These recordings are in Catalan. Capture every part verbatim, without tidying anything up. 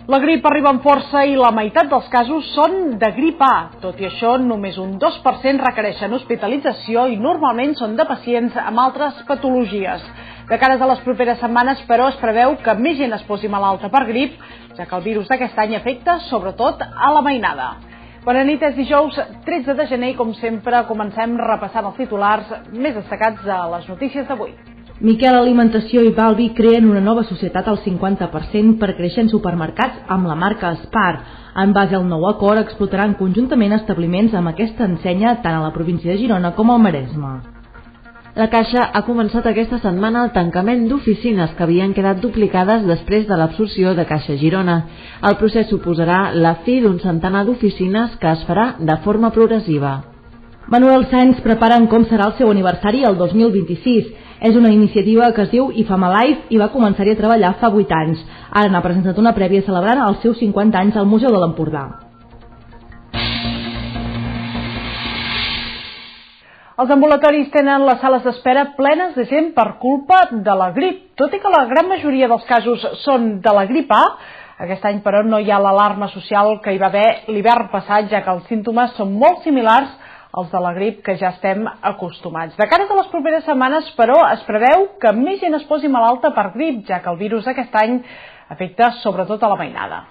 La grip arriba amb força i la meitat dels casos són de grip A. Tot i això, només un dos per cent requereixen hospitalització i normalment són de pacients amb altres patologies. De cares a les properes setmanes, però, es preveu que més gent es posi malalta per grip, ja que el virus d'aquest any afecta sobretot a la mainada. Bona nit, és dijous tretze de gener i, com sempre, comencem repassant els titulars més destacats de les notícies d'avui. Miquel Alimentació i Balbi creen una nova societat al cinquanta per cent per créixer en supermercats amb la marca Spar. En base al nou acord, explotaran conjuntament establiments amb aquesta ensenya tant a la província de Girona com al Maresme. La Caixa ha començat aquesta setmana el tancament d'oficines que havien quedat duplicades després de l'absorció de Caixa Girona. El procés suposarà la fi d'un centenar d'oficines que es farà de forma progressiva. Manuel Sáenz preparen com serà el seu aniversari el dos mil vint-i-sis. És una iniciativa que es diu IFAMA Life i va començar-hi a treballar fa vuit anys. Ara n'ha presentat una prèvia celebrant els seus cinquanta anys al Museu de l'Empordà. Els ambulatoris tenen les sales d'espera plenes de gent per culpa de la grip. Tot i que la gran majoria dels casos són de la grip A, aquest any, però, no hi ha l'alarma social que hi va haver l'hivern passat, ja que els símptomes són molt similars als de la grip que ja estem acostumats. De cara a les properes setmanes, però, es preveu que més gent es posi malalta per grip, ja que el virus aquest any afecta sobretot a la mainada.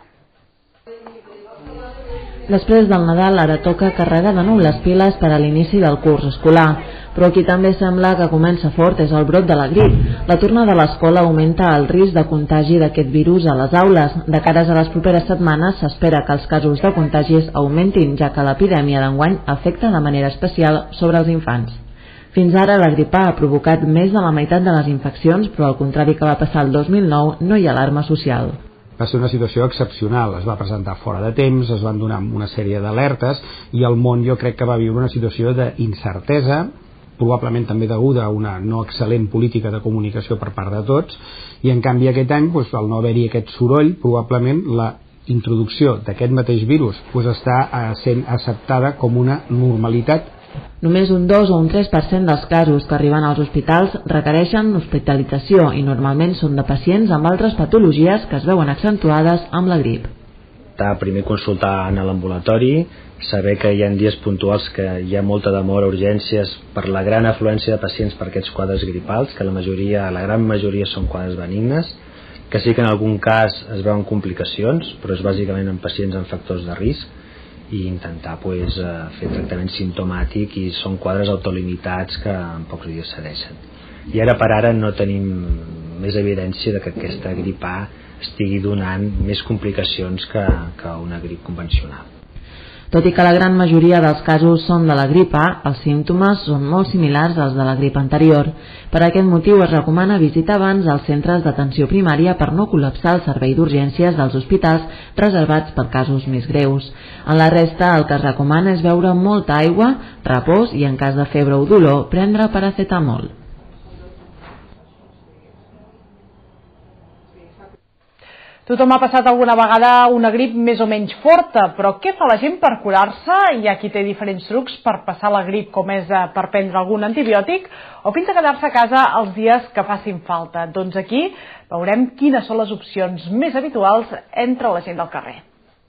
Després del Nadal, ara toca carregar de nou les piles per a l'inici del curs escolar. Però aquí també sembla que comença fort és el brot de la grip. La tornada a l'escola augmenta el risc de contagi d'aquest virus a les aules. De cares a les properes setmanes s'espera que els casos de contagis augmentin, ja que l'epidèmia d'enguany afecta de manera especial sobre els infants. Fins ara la grip A ha provocat més de la meitat de les infeccions, però al contrari que va passar el dos mil nou, no hi ha alarma social. Va ser una situació excepcional, es va presentar fora de temps, es van donar una sèrie d'alertes i el món jo crec que va viure una situació d'incertesa, probablement també deguda a una no excel·lent política de comunicació per part de tots, i en canvi aquest any, doncs, al no haver-hi aquest soroll, probablement la introducció d'aquest mateix virus doncs, està sent acceptada com una normalitat. Només un dos o un tres per cent dels casos que arriben als hospitals requereixen hospitalització i normalment són de pacients amb altres patologies que es veuen accentuades amb la grip. Primer consultar en l'ambulatori, saber que hi ha dies puntuals que hi ha molta demora a urgències per la gran afluència de pacients per aquests quadres gripals, que la majoria, la gran majoria són quadres benignes, que sí que en algun cas es veuen complicacions, però és bàsicament en pacients amb factors de risc, i intentar pues, fer tractament simptomàtic, i són quadres autolimitats que en pocs dies cedeixen. I ara per ara no tenim més evidència de que aquesta grip A estigui donant més complicacions que, que una grip convencional. Tot i que la gran majoria dels casos són de la grip A, els símptomes són molt similars als de la grip anterior. Per aquest motiu es recomana visitar abans els centres d'atenció primària per no col·lapsar el servei d'urgències dels hospitals reservats per casos més greus. En la resta, el que es recomana és beure molta aigua, repòs i, en cas de febre o dolor, prendre paracetamol. Tothom ha passat alguna vegada una grip més o menys forta, però què fa la gent per curar-se? Hi ha qui té diferents trucs per passar la grip, com és per prendre algun antibiòtic o fins a quedar-se a casa els dies que facin falta. Doncs aquí veurem quines són les opcions més habituals entre la gent del carrer.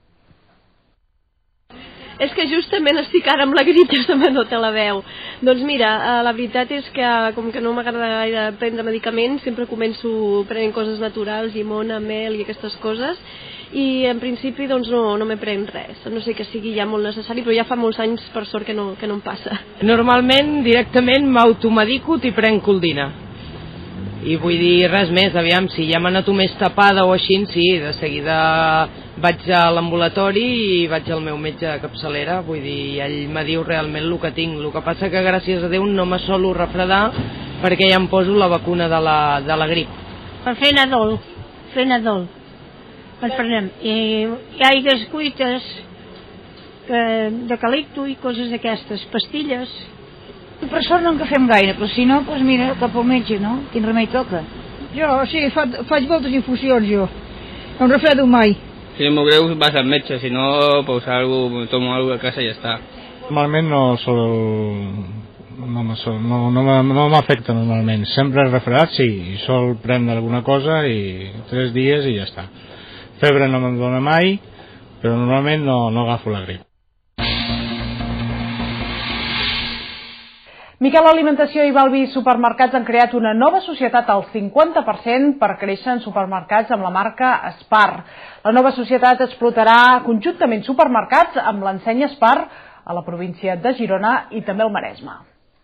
És que justament estic ara amb la grip, ja se me nota la veu. Doncs mira, la veritat és que com que no m'agrada gaire prendre medicaments, sempre començo prenent coses naturals, llimona, mel i aquestes coses, i en principi doncs no, no me prenc res. No sé que sigui ja molt necessari, però ja fa molts anys per sort que no, que no em passa. Normalment directament m'automedico i prenc coldina. I vull dir res més, aviam, si ja m'ha anat més tapada o així, sí, de seguida vaig a l'ambulatori i vaig al meu metge de capçalera, vull dir, ell me diu realment el que tinc. El que passa que gràcies a Déu no me solo refredar perquè ja em poso la vacuna de la, de la grip. Per fer nadol, fer nadol. Ens prenem. I, i aigues cuites d'eucalipto i coses d'aquestes, pastilles. Per sort no en agafem gaire, però si no, doncs mira, cap al metge, no? Quin remei toca? Jo, sí, fa, faig moltes infusions, jo. No em refredo mai. Si és molt greu vas al metge, si no, pues algo, tomo algo a casa i ja està. Normalment no sol... no m'afecta no, no, no normalment. Sempre refredat, sí, sol prendre alguna cosa i tres dies i ja està. Febre no me'n dona mai, però normalment no, no agafo la grip. Miquel Alimentació i Balbi Supermercats han creat una nova societat al cinquanta per cent per créixer en supermercats amb la marca Spar. La nova societat explotarà conjuntament supermercats amb l'ensenya Spar a la província de Girona i també al Maresme.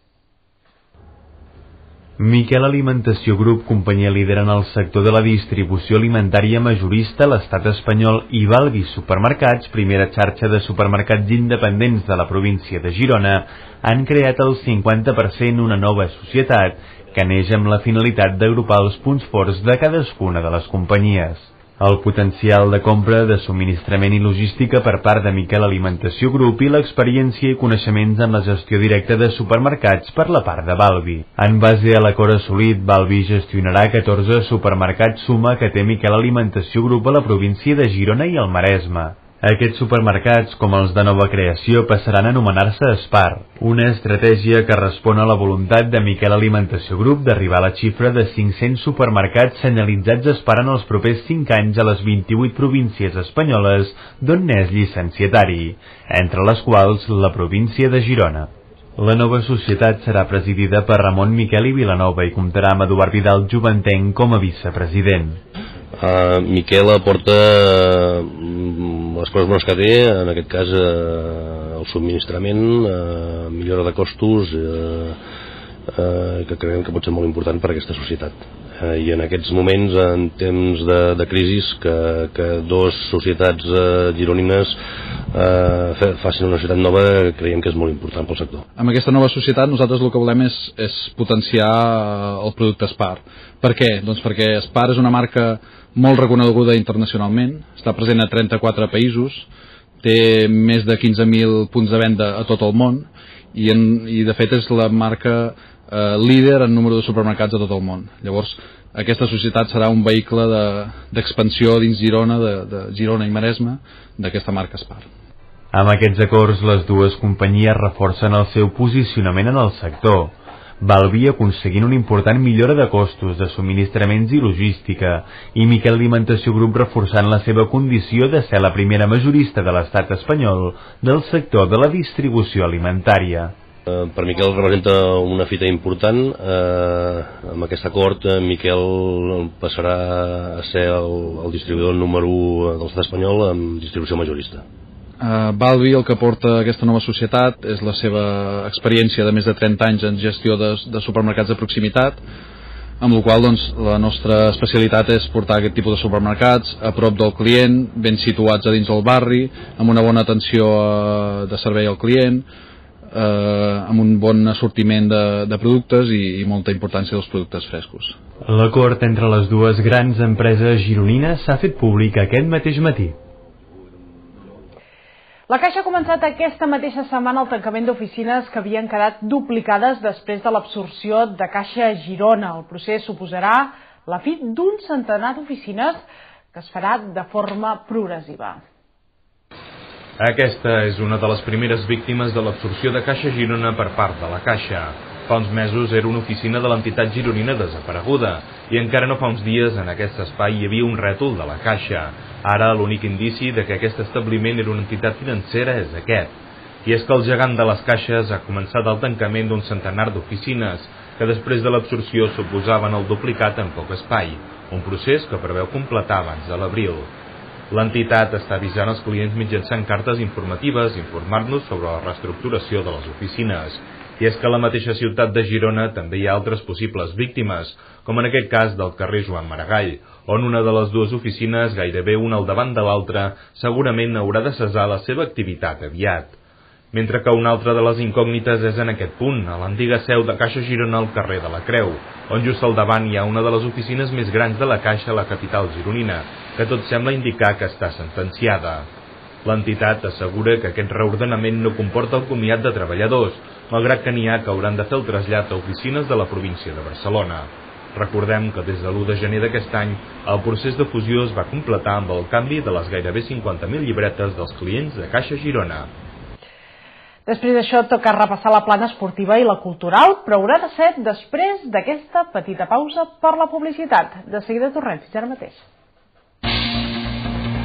Miquel Alimentació Grup, companyia líder en el sector de la distribució alimentària majorista a l'estat espanyol, i Balbi Supermercats, primera xarxa de supermercats independents de la província de Girona, han creat al cinquanta per cent una nova societat que neix amb la finalitat d'agrupar els punts forts de cadascuna de les companyies. El potencial de compra, de subministrament i logística per part de Miquel Alimentació Grup i l'experiència i coneixements en la gestió directa de supermercats per la part de Balbi. En base a l'acord assolit, Balbi gestionarà catorze supermercats suma que té Miquel Alimentació Grup a la província de Girona i el Maresme. Aquests supermercats, com els de nova creació, passaran a anomenar-se Spar, una estratègia que respon a la voluntat de Miquel Alimentació Grup d'arribar a la xifra de cinc-cents supermercats senyalitzats Spar en els propers cinc anys a les vint-i-vuit províncies espanyoles d'on n'és llicenciatari, entre les quals la província de Girona. La nova societat serà presidida per Ramon Miquel i Vilanova i comptarà amb Eduard Vidal Joventenc com a vicepresident. Uh, Miquel aporta les coses bones que té, en aquest cas uh, el subministrament, uh, millora de costos, uh, uh, que creiem que pot ser molt important per a aquesta societat. Uh, I en aquests moments, en temps de, de crisi, que, que dos societats uh, gironines uh, facin una societat nova, creiem que és molt important pel sector. Amb aquesta nova societat nosaltres el que volem és, és potenciar el producte Spar. Per què? Doncs perquè Spar és una marca molt reconeguda internacionalment, està present a trenta-quatre països, té més de quinze mil punts de venda a tot el món i, en, i de fet és la marca eh, líder en número de supermercats a tot el món. Llavors, aquesta societat serà un vehicle d'expansió de, dins Girona, de, de Girona i Maresme, d'aquesta marca Spar. Amb aquests acords, les dues companyies reforcen el seu posicionament en el sector. Balbi aconseguint una important millora de costos, de subministraments i logística, i Miquel Alimentació Grup reforçant la seva condició de ser la primera majorista de l'estat espanyol del sector de la distribució alimentària. Eh, per Miquel representa una fita important. Eh, amb aquest acord, eh, Miquel passarà a ser el, el distribuïdor número u de l'estat espanyol amb distribució majorista. Uh, Balbi el que porta aquesta nova societat és la seva experiència de més de trenta anys en gestió de, de supermercats de proximitat, amb la qual doncs, la nostra especialitat és portar aquest tipus de supermercats a prop del client, ben situats a dins del barri, amb una bona atenció uh, de servei al client, uh, amb un bon assortiment de, de productes i, i molta importància dels productes frescos. L'acord entre les dues grans empreses gironines s'ha fet públic aquest mateix matí. La Caixa ha començat aquesta mateixa setmana el tancament d'oficines que havien quedat duplicades després de l'absorció de Caixa Girona. El procés suposarà la fi d'un centenar d'oficines que es farà de forma progressiva. Aquesta és una de les primeres víctimes de l'absorció de Caixa Girona per part de la Caixa. Fa uns mesos era una oficina de l'entitat gironina desapareguda i encara no fa uns dies en aquest espai hi havia un rètol de la Caixa. Ara l'únic indici de que aquest establiment era una entitat financera és aquest. I és que el gegant de les caixes ha començat el tancament d'un centenar d'oficines que després de l'absorció suposaven el duplicat en poc espai, un procés que preveu completar abans de l'abril. L'entitat està avisant els clients mitjançant cartes informatives informant-nos sobre la reestructuració de les oficines. I és que a la mateixa ciutat de Girona també hi ha altres possibles víctimes, com en aquest cas del carrer Joan Maragall, on una de les dues oficines, gairebé una al davant de l'altra, segurament haurà de cessar la seva activitat aviat. Mentre que una altra de les incògnites és en aquest punt, a l'antiga seu de Caixa Girona al carrer de la Creu, on just al davant hi ha una de les oficines més grans de la Caixa a la capital gironina, que tot sembla indicar que està sentenciada. L'entitat assegura que aquest reordenament no comporta el comiat de treballadors, malgrat que n'hi ha que hauran de fer el trasllat a oficines de la província de Barcelona. Recordem que des de l'u de gener d'aquest any el procés de fusió es va completar amb el canvi de les gairebé cinquanta mil llibretes dels clients de Caixa Girona. Després d'això toca repassar la plana esportiva i la cultural, però haurà de ser després d'aquesta petita pausa per la publicitat. De seguida tornem, fins ara mateix.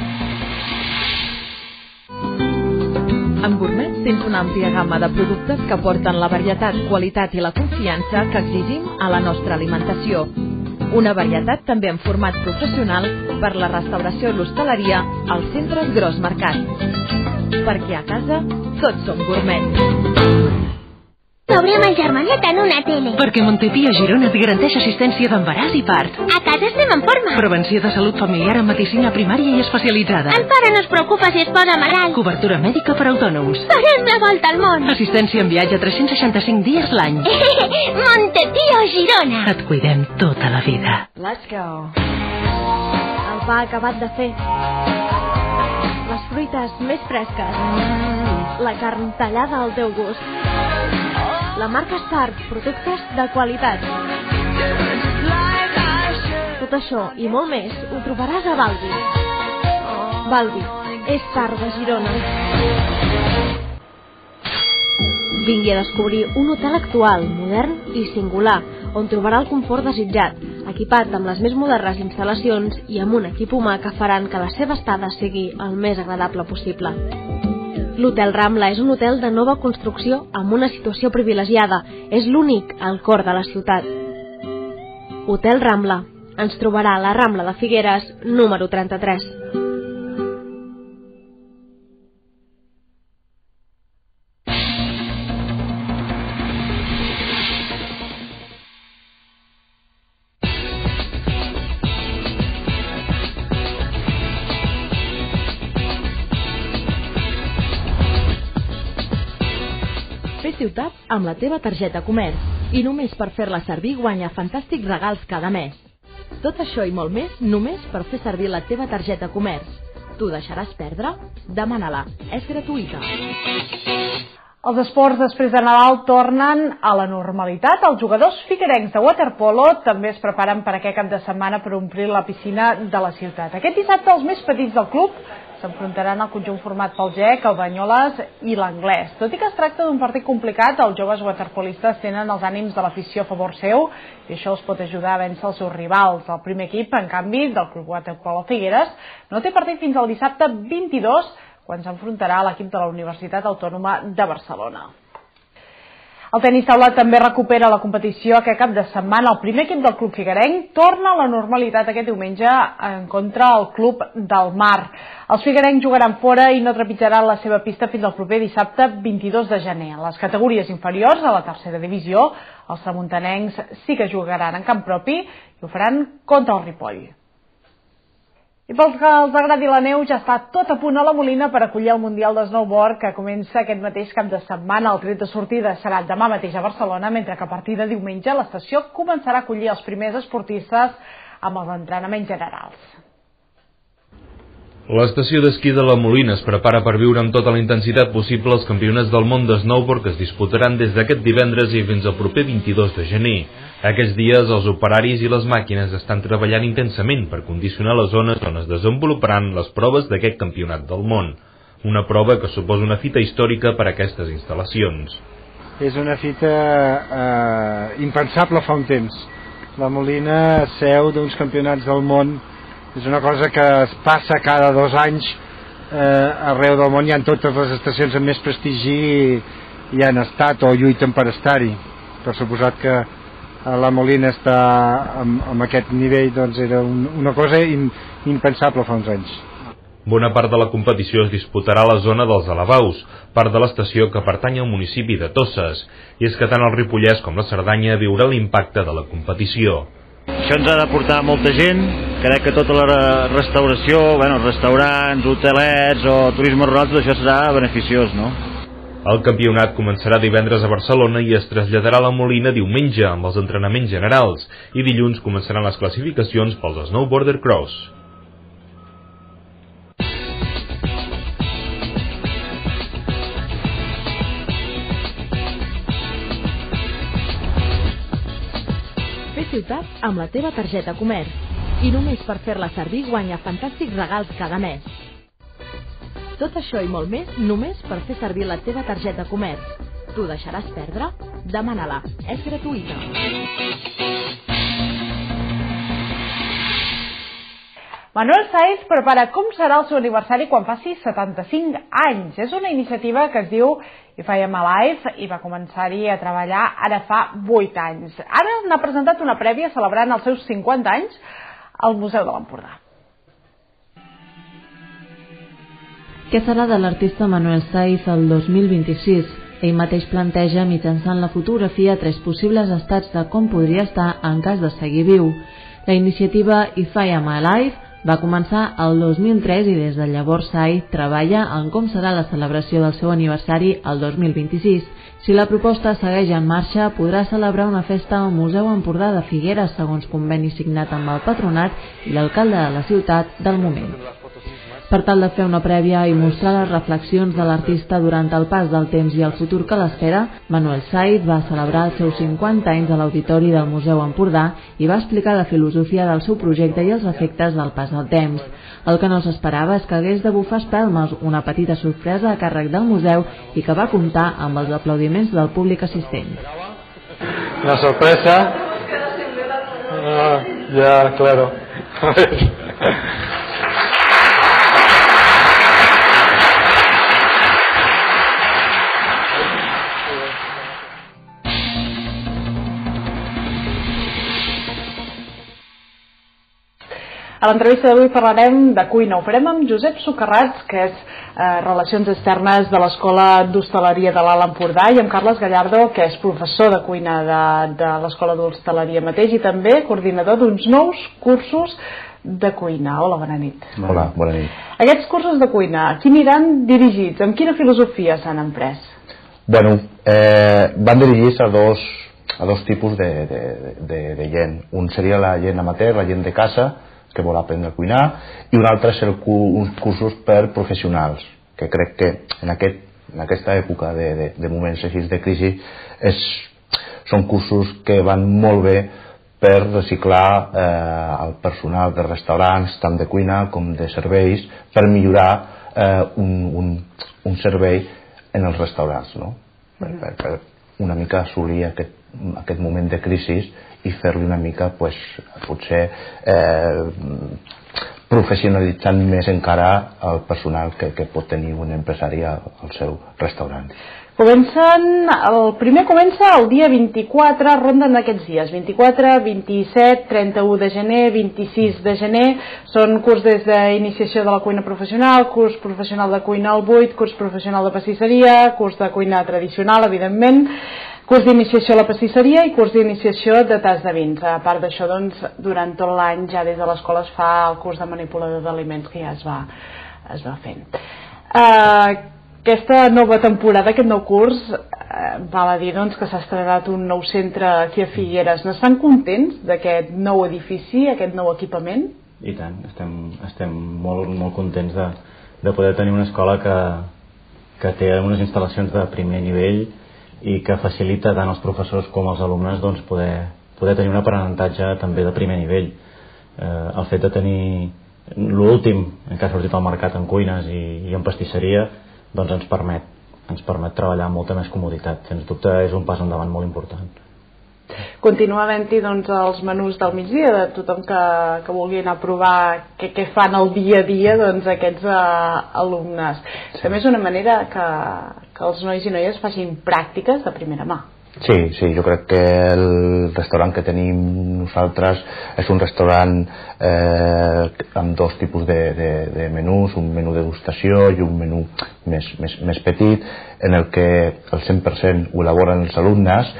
tens una àmplia gamma de productes que porten la varietat, qualitat i la confiança que exigim a la nostra alimentació. Una varietat també en format professional per la restauració i l'hostaleria als centres Gros Mercat. Perquè a casa tots som gourmet. T'haurem engermanat en una tele. Perquè Montepí a Girona et garanteix assistència d'embaràs i part. A casa estem en forma. Prevenció de salut familiar amb medicina primària i especialitzada. El pare no es preocupa si es posa malalt. Cobertura mèdica per autònoms. Farem la volta al món. Assistència en viatge tres-cents seixanta-cinc dies l'any. Montepí a Girona. Et cuidem tota la vida. Let's go. El pa acabat de fer. Les fruites més fresques. La carn tallada al teu gust. La marca Spark, productes de qualitat. Tot això i molt més ho trobaràs a Balbi. Balbi, és part de Girona. Vingui a descobrir un hotel actual, modern i singular, on trobarà el confort desitjat, equipat amb les més modernes instal·lacions i amb un equip humà que faran que la seva estada sigui el més agradable possible. L'Hotel Rambla és un hotel de nova construcció amb una situació privilegiada. És l'únic al cor de la ciutat. Hotel Rambla. Ens trobarà a la Rambla de Figueres, número trenta-tres. Ciutat amb la teva targeta Comerç i només per fer-la servir guanya fantàstics regals cada mes. Tot això i molt més només per fer servir la teva targeta Comerç. T'ho deixaràs perdre? Demana-la. És gratuïta. Els esports després de Nadal tornen a la normalitat. Els jugadors figuerencs de waterpolo també es preparen per aquest cap de setmana per omplir la piscina de la ciutat. Aquest dissabte els més petits del club s'enfrontaran al conjunt format pel G E C, el Banyoles i l'Anglès. Tot i que es tracta d'un partit complicat, els joves waterpolistes tenen els ànims de l'afició a favor seu i això els pot ajudar a vèncer els seus rivals. El primer equip, en canvi, del Club Waterpolo Figueres, no té partit fins al dissabte vint-i-dos, quan s'enfrontarà a l'equip de la Universitat Autònoma de Barcelona. El tenis taula també recupera la competició aquest cap de setmana. El primer equip del club figuerenc torna a la normalitat aquest diumenge en contra el club del Mar. Els figuerencs jugaran fora i no trepitjaran la seva pista fins al proper dissabte vint-i-dos de gener. En les categories inferiors, a la tercera divisió, els tramuntanencs sí que jugaran en camp propi i ho faran contra el Ripoll. I pels que els agradi la neu, ja està tot a punt a la Molina per acollir el Mundial de Snowboard que comença aquest mateix cap de setmana. El tret de sortida serà demà mateix a Barcelona, mentre que a partir de diumenge l'estació començarà a acollir els primers esportistes amb els entrenaments generals. L'estació d'esquí de la Molina es prepara per viure amb tota la intensitat possible els campionats del món de snowboard que es disputaran des d'aquest divendres i fins al proper vint-i-dos de gener. Aquests dies els operaris i les màquines estan treballant intensament per condicionar les zones on es desenvoluparan les proves d'aquest campionat del món. Una prova que suposa una fita històrica per a aquestes instal·lacions. És una fita eh, impensable fa un temps. La Molina, seu d'uns campionats del món, és una cosa que es passa cada dos anys eh, arreu del món. Hi ha totes les estacions amb més prestigi i, i han estat o lluiten per estar-hi. Per suposat que la Molina està amb, amb aquest nivell, doncs era un, una cosa in, impensable fa uns anys. Bona part de la competició es disputarà a la zona dels Alabaus, part de l'estació que pertany al municipi de Tosses, i és que tant el Ripollès com la Cerdanya viurà l'impacte de la competició. Això ens ha de portar molta gent. Crec que tota la restauració, bueno, restaurants, hotelets o turisme rural, tot això serà beneficiós, no? El campionat començarà divendres a Barcelona i es traslladarà a la Molina diumenge amb els entrenaments generals i dilluns començaran les classificacions pels Snowboarder Cross. Fer ciutat amb la teva targeta Comerç i només per fer-la servir guanya fantàstics regals cada mes. Tot això i molt més només per fer servir la teva targeta Comerç. T'ho deixaràs perdre? Demana-la. És gratuïta. Manuel Saiz prepara com serà el seu aniversari quan faci setanta-cinc anys. És una iniciativa que es diu I F I Am Alive i va començar-hi a treballar ara fa vuit anys. Ara n'ha presentat una prèvia celebrant els seus cinquanta anys al Museu de l'Empordà. Què serà de l'artista Manuel Saiz el dos mil vint-i-sis? Ell mateix planteja mitjançant la fotografia tres possibles estats de com podria estar en cas de seguir viu. La iniciativa I F I Am Alive va començar el dos mil tres i des de llavors Saiz treballa en com serà la celebració del seu aniversari el dos mil vint-i-sis. Si la proposta segueix en marxa, podrà celebrar una festa al Museu Empordà de Figueres segons conveni signat amb el patronat i l'alcalde de la ciutat del moment. Per tal de fer una prèvia i mostrar les reflexions de l'artista durant el pas del temps i el futur que l'espera, Manuel Saiz va celebrar els seus cinquanta anys a l'auditori del Museu Empordà i va explicar la filosofia del seu projecte i els efectes del pas del temps. El que no s'esperava és que hagués de bufar espelmes, una petita sorpresa a càrrec del museu i que va comptar amb els aplaudiments del públic assistent. La sorpresa... Ah, ya, claro. A l'entrevista d'avui parlarem de cuina. Ho farem amb Josep Socarrats, que és eh, Relacions Externes de l'Escola d'Hostaleria de l'Alt Empordà, i amb Carles Gallardo, que és professor de cuina de, de l'Escola d'Hostaleria mateix i també coordinador d'uns nous cursos de cuina. Hola, bona nit. Hola, bona nit. Aquests cursos de cuina, a qui aniran dirigits? Amb quina filosofia s'han emprès? Bueno, eh, van dirigits a dos, a dos tipus de, de, de, de gent. Un seria la gent amateur, la gent de casa, que vol aprendre a cuinar, i un altre és el, uns cursos per professionals, que crec que en, aquest, en aquesta època de, de, de moments així de crisi és, són cursos que van molt bé per reciclar eh, el personal de restaurants, tant de cuina com de serveis, per millorar eh, un, un, un servei en els restaurants, no? per, per, per una mica assolir aquest, aquest moment de crisi i fer-li una mica, pues, potser, eh, professionalitzant més encara el personal que, que pot tenir un empresari al, al seu restaurant. Comencen, el primer comença el dia vint-i-quatre, ronden aquests dies, vint-i-quatre, vint-i-set, trenta-u de gener, vint-i-sis de gener, són curs des d'iniciació de la cuina professional, curs professional de cuina al buit, curs professional de pastisseria, curs de cuina tradicional, evidentment, curs d'iniciació a la pastisseria i curs d'iniciació de tas de vins. A part d'això, doncs, durant tot l'any ja des de l'escola es fa el curs de manipulador d'aliments que ja es va, es va fent. Uh, aquesta nova temporada, aquest nou curs, uh, val a dir doncs, que s'ha estrenat un nou centre aquí a Figueres. N'estan contents d'aquest nou edifici, aquest nou equipament? I tant, estem, estem molt, molt contents de, de poder tenir una escola que, que té unes instal·lacions de primer nivell i que facilita tant als professors com als alumnes doncs, poder, poder tenir un aprenentatge també de primer nivell. Eh, el fet de tenir l'últim que ha sortit al mercat en cuines i, i en pastisseria doncs ens permet, ens permet treballar amb molta més comoditat. Sens dubte és un pas endavant molt important. Continua havent-hi doncs, els menús del migdia de tothom que, que vulgui anar a provar què, què fan el dia a dia doncs, aquests uh, alumnes. Sí. També és una manera que, que els nois i noies facin pràctiques de primera mà. Sí, sí, jo crec que el restaurant que tenim nosaltres és un restaurant eh, amb dos tipus de, de, de menús, un menú de degustació i un menú més, més, més petit, en el que el cent per cent ho elaboren els alumnes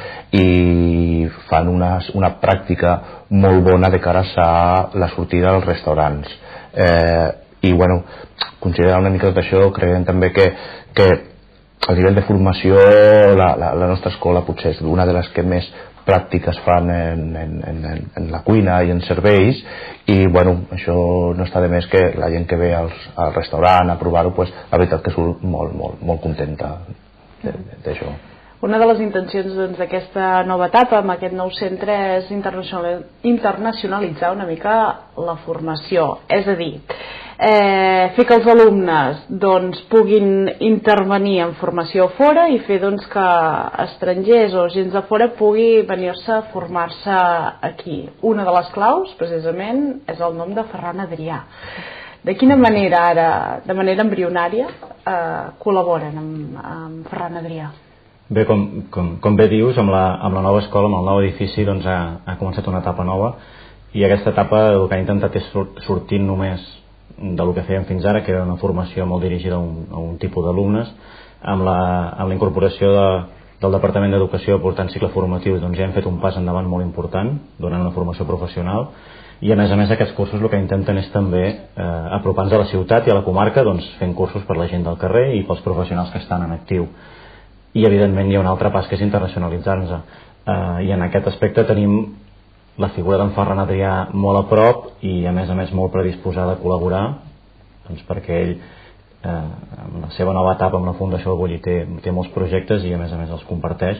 i fan una, una pràctica molt bona de cara a la sortida dels restaurants. Eh, I, bueno, considerant una mica tot això, creiem també que, que a nivell de formació la, la, la nostra escola potser és una de les que més pràctiques fan en, en, en, en la cuina i en serveis i bueno, això no està de més que la gent que ve als, al restaurant a provar-ho, pues, la veritat que surt molt, molt, molt contenta d'això. Una de les intencions d'aquesta doncs, nova etapa amb aquest nou centre és internacionalitzar una mica la formació, és a dir, eh, fer que els alumnes doncs, puguin intervenir en formació fora i fer doncs, que estrangers o gent de fora pugui venir-se a formar-se aquí. Una de les claus, precisament, és el nom de Ferran Adrià. De quina manera ara, de manera embrionària, eh, col·laboren amb, amb Ferran Adrià? Bé, com, com, com bé dius, amb la, amb la nova escola, amb el nou edifici, doncs ha, ha començat una etapa nova, i aquesta etapa el que ha intentat és sortir només del que fèiem fins ara, que era una formació molt dirigida a un, a un tipus d'alumnes, amb la, amb la incorporació de, del Departament d'Educació portant cicle formatiu, doncs ja hem fet un pas endavant molt important, donant una formació professional, i a més a més aquests cursos el que intenten és també eh, apropar-nos a la ciutat i a la comarca, doncs fent cursos per la gent del carrer i pels professionals que estan en actiu. I evidentment hi ha un altre pas que és internacionalitzar-nos, eh, i en aquest aspecte tenim la figura d'en Ferran Adrià molt a prop i a més a més molt predisposada a col·laborar, doncs perquè ell eh, amb la seva nova etapa amb la Fundació Orgull té, té molts projectes i a més a més els comparteix.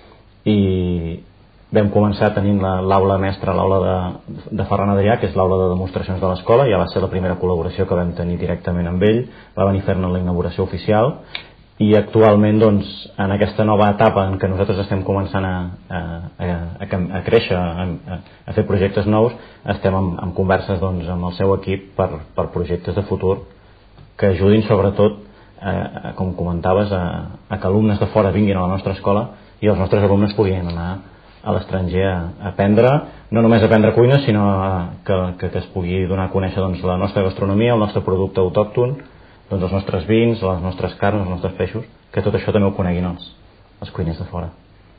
I vam començar tenint l'aula mestra, l'aula de, de Ferran Adrià, que és l'aula de demostracions de l'escola. Ja va ser la primera col·laboració que vam tenir directament amb ell, va venir a fer-ne la inauguració oficial. I actualment, doncs, en aquesta nova etapa en què nosaltres estem començant a, a, a, a créixer, a, a fer projectes nous, estem en, en converses doncs, amb el seu equip per, per projectes de futur que ajudin sobretot, eh, com comentaves, a, a que alumnes de fora vinguin a la nostra escola i els nostres alumnes puguin anar a l'estranger a, a aprendre, no només a aprendre cuina, sinó a, que, que, que es pugui donar a conèixer doncs, la nostra gastronomia, el nostre producte autòcton, doncs els nostres vins, les nostres carns, els nostres peixos, que tot això també ho coneguin els, els cuiners de fora.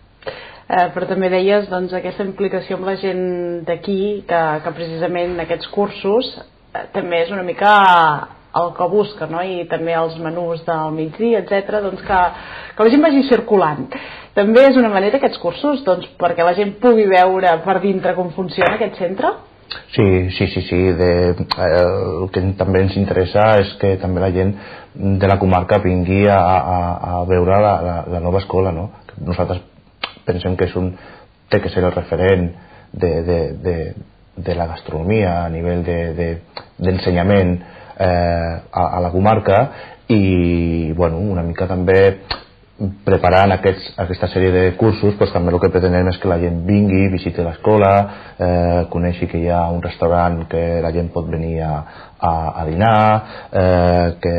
Eh, però també deies doncs, aquesta implicació amb la gent d'aquí, que, que precisament aquests cursos eh, també és una mica el que busca, no? I també els menús del migdia, etcètera, doncs que, que la gent vagi circulant. També és una manera aquests cursos doncs, perquè la gent pugui veure per dintre com funciona aquest centre? Sí, sí, sí, sí. De, eh, el que també ens interessa és que també la gent de la comarca vingui a, a, a veure la, la, la nova escola, no? Nosaltres pensem que és un, té que ser el referent de, de, de, de la gastronomia a nivell d'ensenyament de, de, eh, a, a la comarca i bueno, una mica també preparant aquests, aquesta sèrie de cursos, doncs també el que pretenem és que la gent vingui, visiti l'escola, eh, coneixi que hi ha un restaurant que la gent pot venir a, a, a dinar, eh, que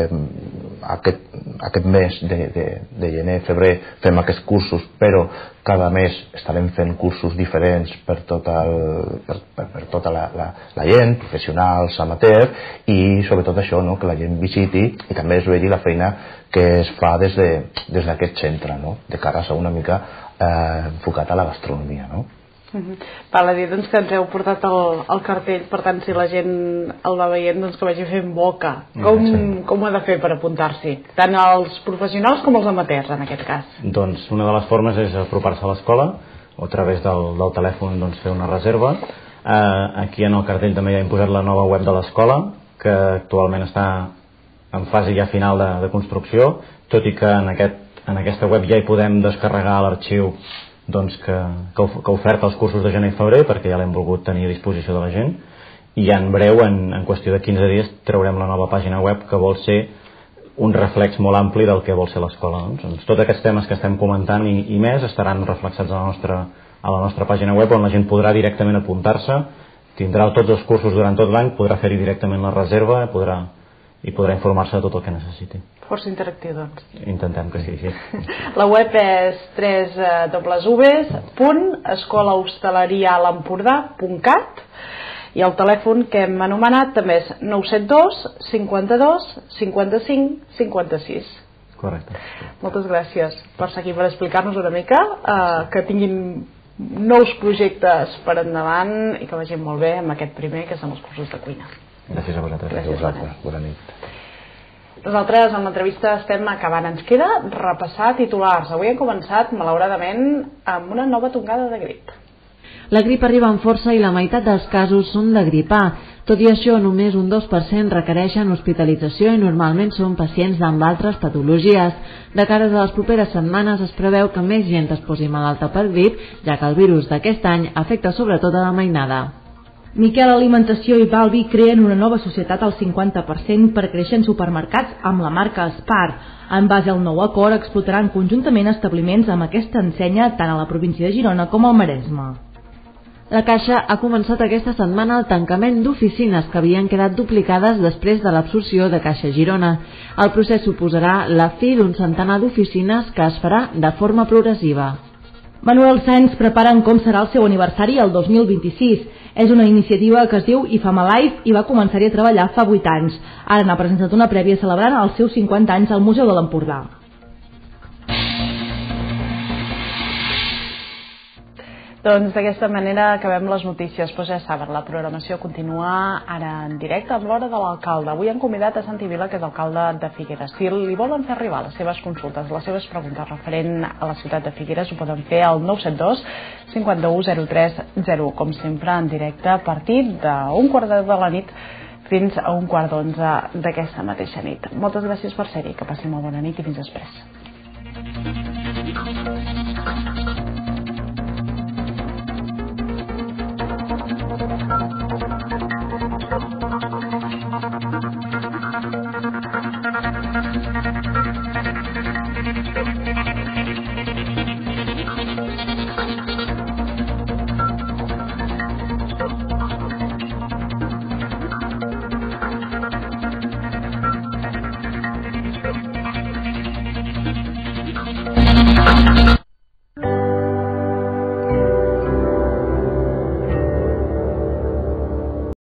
aquest, aquest mes de, de, de gener, febrer fem aquests cursos, però cada mes estarem fent cursos diferents per tota, el, per, per, per tota la, la, la gent, professionals, amateurs, i sobretot això, no? Que la gent visiti i també es vegi la feina que es fa des d'aquest de, des centre, no? De cares a una mica eh, enfocat a la gastronomia, no? Uh-huh. Val a dir doncs, que ens heu portat el, el cartell, per tant si la gent el va veient doncs, que vagi fent boca. Com, sí. Com ho ha de fer per apuntar-s'hi? Tant els professionals com els amateurs en aquest cas. Doncs una de les formes és apropar-se a l'escola o a través del, del telèfon doncs, fer una reserva. Eh, aquí en el cartell també hi ha imposat la nova web de l'escola, que actualment està en fase ja final de, de construcció, tot i que en, aquest, en aquesta web ja hi podem descarregar l'arxiu doncs que, que, que oferta els cursos de gener i febrer, perquè ja l'hem volgut tenir a disposició de la gent, i en breu, en, en qüestió de quinze dies, traurem la nova pàgina web que vol ser un reflex molt ampli del que vol ser l'escola. Doncs, tots aquests temes que estem comentant i, i més estaran reflexats a la, nostra, a la nostra pàgina web, on la gent podrà directament apuntar-se, tindrà tots els cursos durant tot l'any, podrà fer-hi directament la reserva, podrà i podrà informar-se de tot el que necessiti. Força interactiu, doncs. Intentem que sigui així. La web és w w w punt escola hostalerià l'empordà punt cat i el telèfon que hem anomenat també és nou set dos cinquanta-dos cinquanta-cinc cinquanta-sis. Correcte. Moltes gràcies per ser aquí, per explicar-nos una mica, eh, que tinguin nous projectes per endavant i que vagin molt bé amb aquest primer, que són els cursos de cuina. Gràcies a vosaltres. Gràcies a vosaltres. Bona nit. Nosaltres en l'entrevista estem acabant. Ens queda repassar titulars. Avui hem començat, malauradament, amb una nova tongada de grip. La grip arriba amb força i la meitat dels casos són de grip A. Tot i això, només un dos per cent requereixen hospitalització i normalment són pacients amb altres patologies. De cara a les properes setmanes es preveu que més gent es posi malalta per grip, ja que el virus d'aquest any afecta sobretot a la mainada. Miquel Alimentació i Balbi creen una nova societat al cinquanta per cent per créixer en supermercats amb la marca Spar. En base al nou acord, explotaran conjuntament establiments amb aquesta ensenya tant a la província de Girona com al Maresme. La Caixa ha començat aquesta setmana el tancament d'oficines que havien quedat duplicades després de l'absorció de Caixa Girona. El procés suposarà la fi d'un centenar d'oficines que es farà de forma progressiva. Manuel Sáenz preparen com serà el seu aniversari el dos mil vint-i-sis. És una iniciativa que es diu I F A M Alive i va començar-hi a treballar fa vuit anys. Ara n'ha presentat una prèvia celebrant els seus cinquanta anys al Museu de l'Empordà. Doncs d'aquesta manera acabem les notícies, però ja saben, la programació continua ara en directe amb l'hora de l'alcalde. Avui han convidat a Santi Vila, que és alcalde de Figueres. Si li volen fer arribar les seves consultes, les seves preguntes referent a la ciutat de Figueres, ho poden fer al nou set dos cinquanta-u zero tres zero, com sempre en directe a partir d'un quart de la nit fins a un quart d'onze d'aquesta mateixa nit. Moltes gràcies per ser-hi, que passi molt bona nit i fins després.